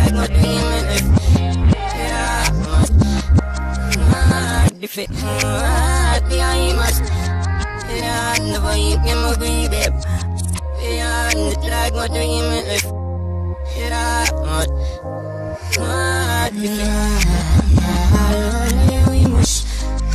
drag no dream if yeah if it I must yeah never you can move baby yeah the drag no dream if yeah we must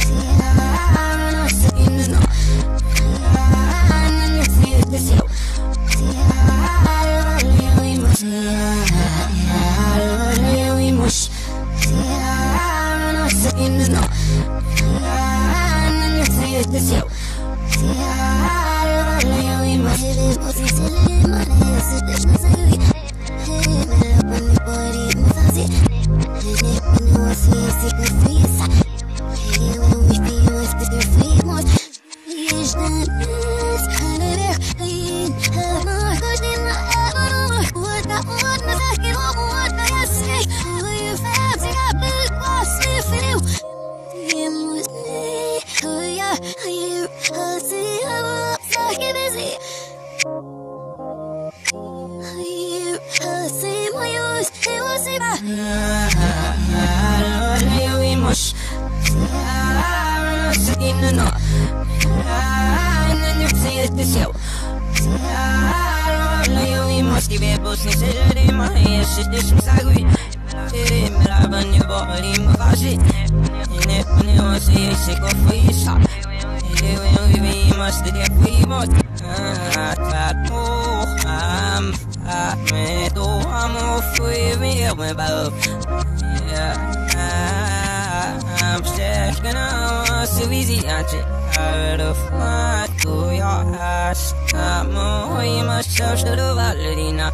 I'm just gonna so easy out of my to your ass. I'm more myself to the Valerina.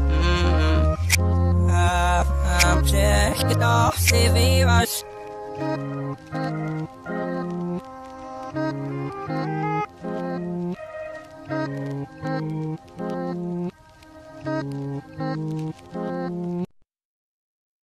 I'm just gonna save us.